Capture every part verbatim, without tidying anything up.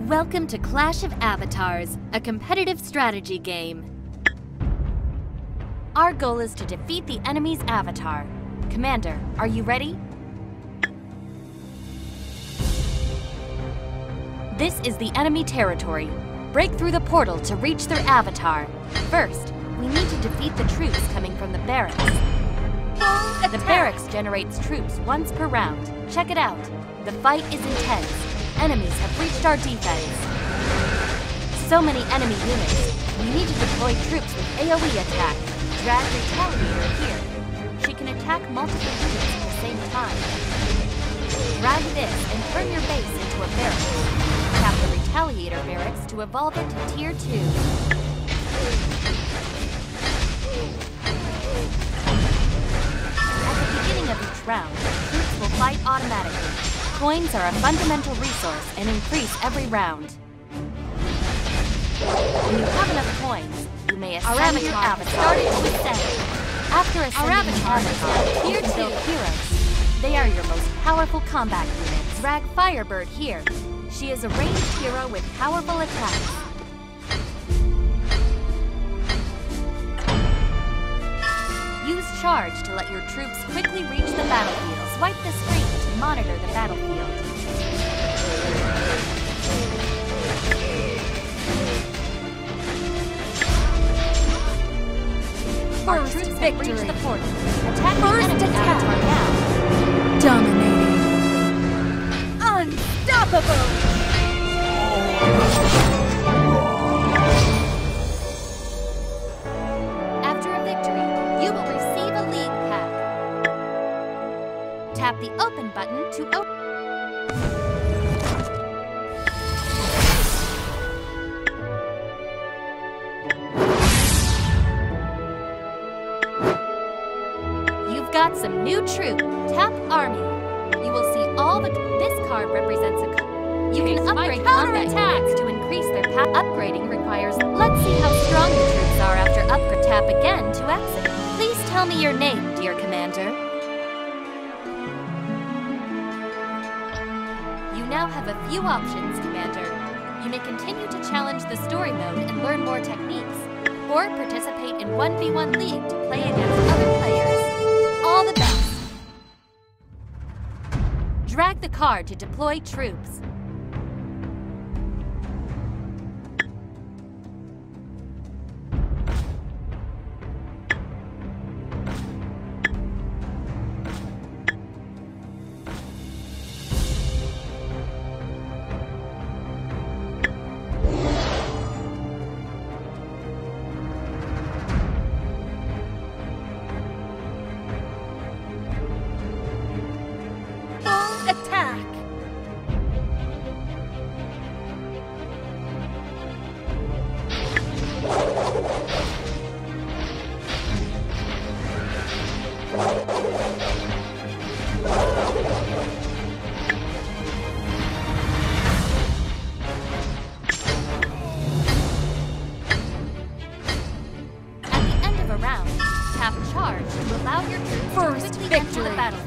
Welcome to Clash of Avatars, a competitive strategy game. Our goal is to defeat the enemy's avatar. Commander, are you ready? This is the enemy territory. Break through the portal to reach their avatar. First, we need to defeat the troops coming from the barracks. The barracks generates troops once per round. Check it out. The fight is intense. Enemies have reached our defense. So many enemy units. We need to deploy troops with A O E attack. Drag Retaliator here. She can attack multiple units at the same time. Drag this and turn your base into a barracks. Tap the Retaliator barracks to evolve it to Tier two. At the beginning of each round, troops will fight automatically. Coins are a fundamental resource and increase every round. When you have enough coins, you may ascend your avatar. Start to ascend. After ascending your avatar, you can build heroes. They are your most powerful combat units. Drag Firebird here. She is a ranged hero with powerful attacks. Use Charge to let your troops quickly reach the battlefield. Swipe the screen to monitor the battlefield. Our troops have reached the portal. Attack the enemy avatar now. Dominating. Unstoppable! After a victory, you will receive a league pack. Tap the open button to open. You've got some new troop. Tap Army. You will see all the... This card represents a... You can upgrade combat units to increase their power. Upgrading requires... Let's see how strong the troops are after upgrade. Tap again to exit. Please tell me your name, dear Commander. You now have a few options, Commander. You may continue to challenge the story mode and learn more techniques, or participate in one v one League to play against other players. All the best! Drag the card to deploy troops. Attack! At the end of a round, tap Charge to allow your troops First to quickly victory. enter the battlefield.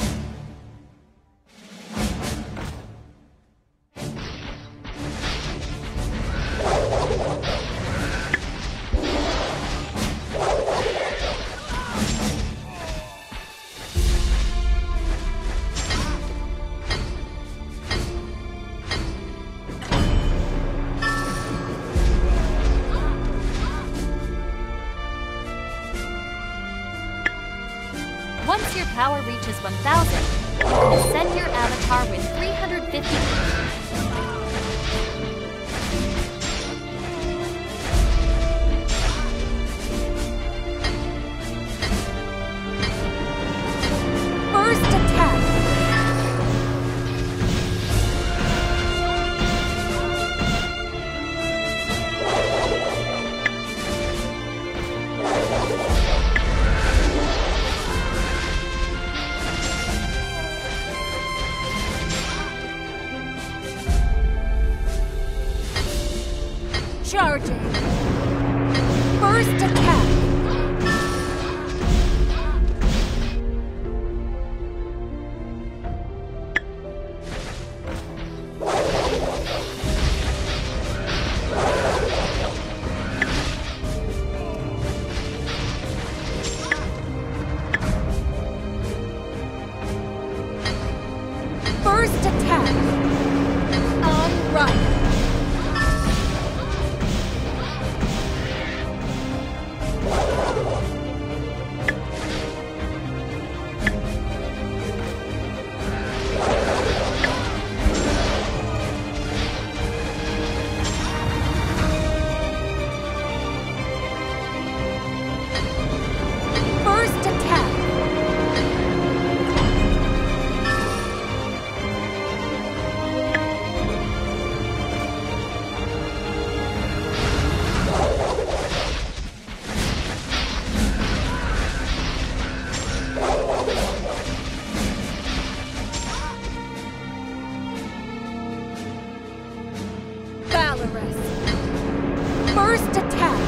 Once your power reaches one thousand, you can ascend your avatar with three hundred fifty. First attack! Charging! First attack! First attack. On run. First attack.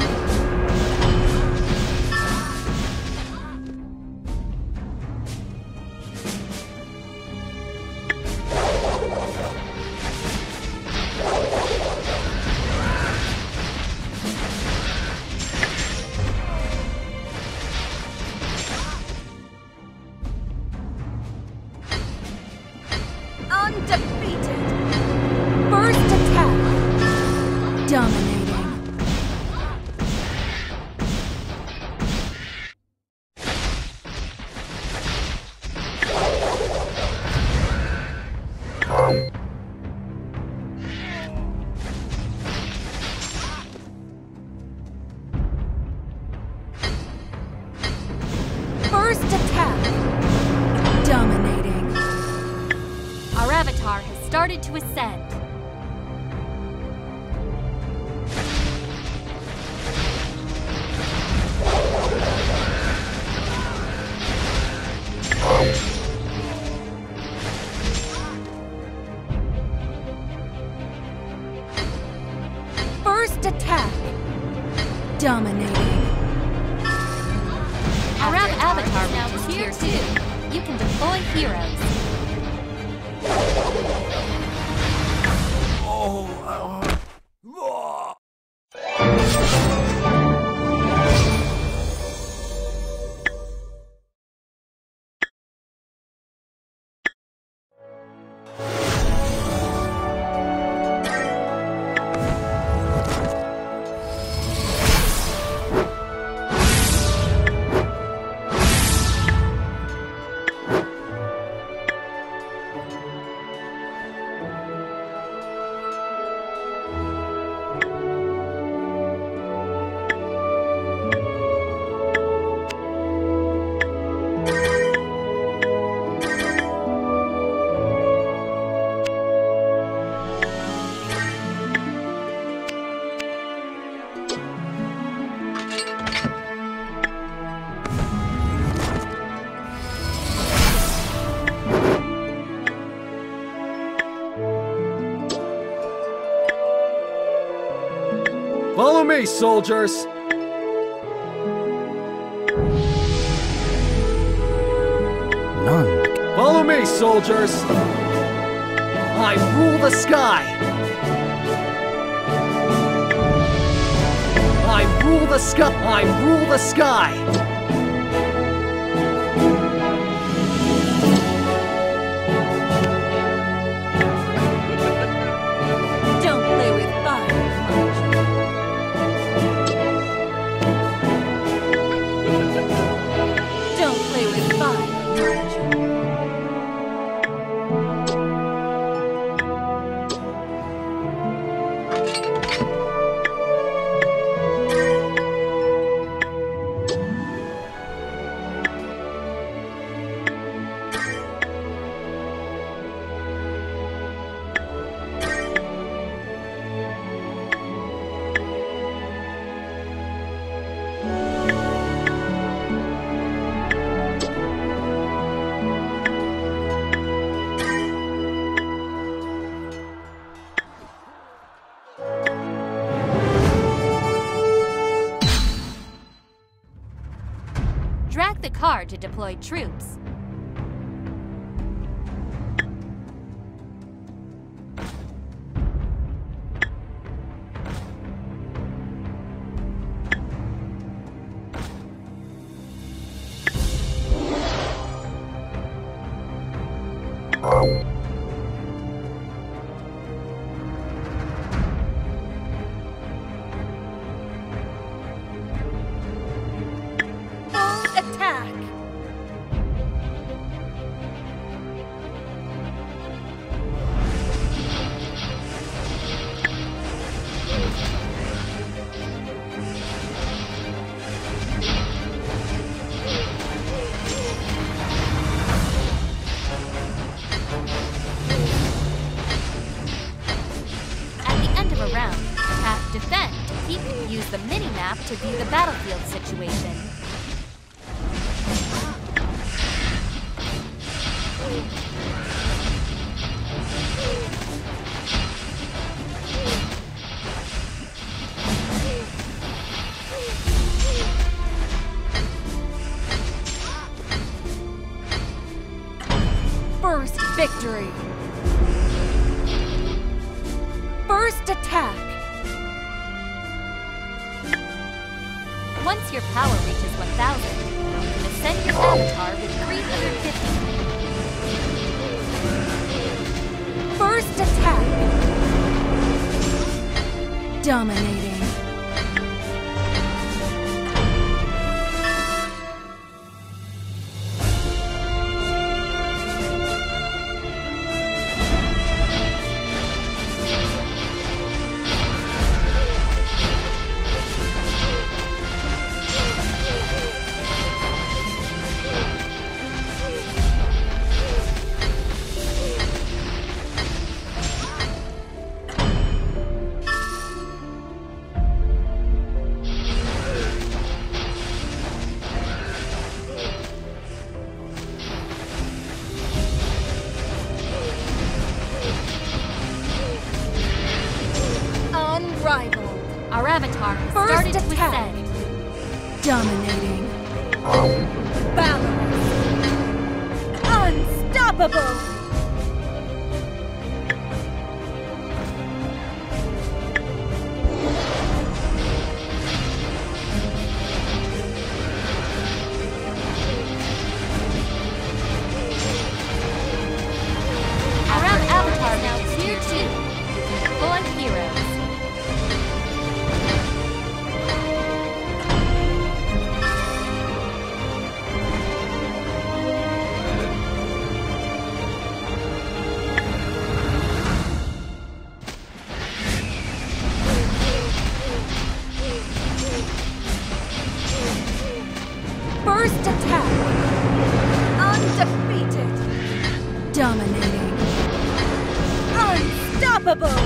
Undefeated. First attack. Dominating. First attack. Dominating. Our avatar has started to ascend. First attack. Dominating. Our avatar is now tier two. You can deploy heroes. Follow me, soldiers! None. Follow me, soldiers! I rule the sky! I rule the sky! I rule the sky! Drag the car to deploy troops. Use the mini-map to view the battlefield situation. First victory. First attack. Once your power reaches one thousand, you can ascend your avatar with three hundred fifty. First attack. Dominating. Unrivaled. Our avatar has First started to attack. ascend. Dominating. Balance. Unstoppable. Our avatar now tier two. Full on heroes. First attack. Undefeated. Dominating. Unstoppable.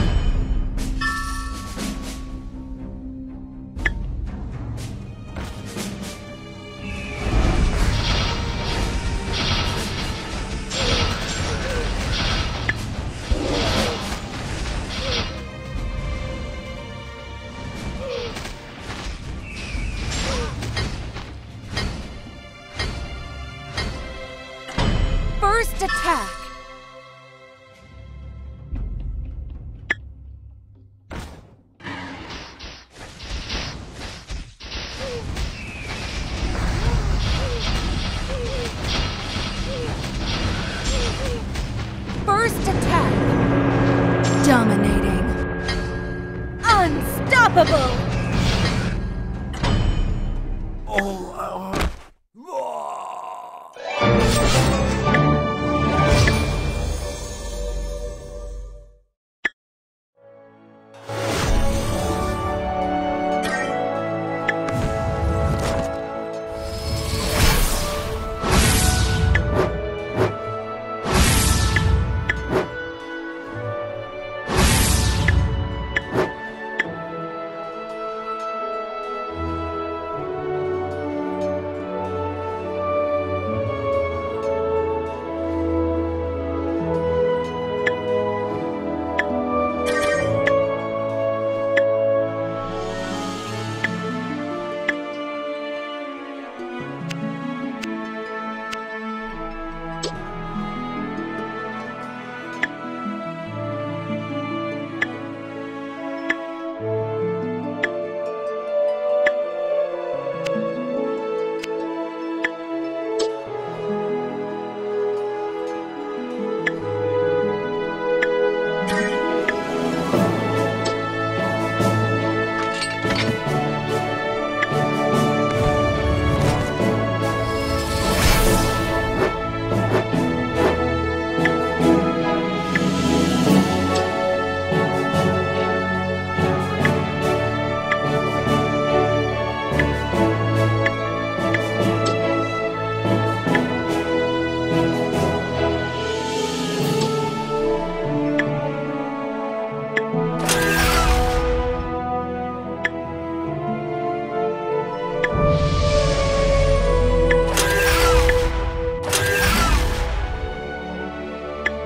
First attack. First attack. Dominating. Unstoppable.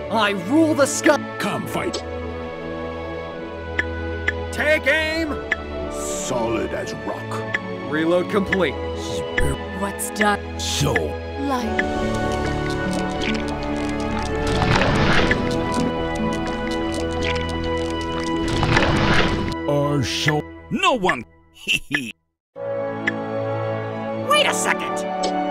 I rule the sky. Come fight. Take aim. Solid as rock. Reload complete. What's done? So. Light. Or show. No one. Hee hee. Wait a second.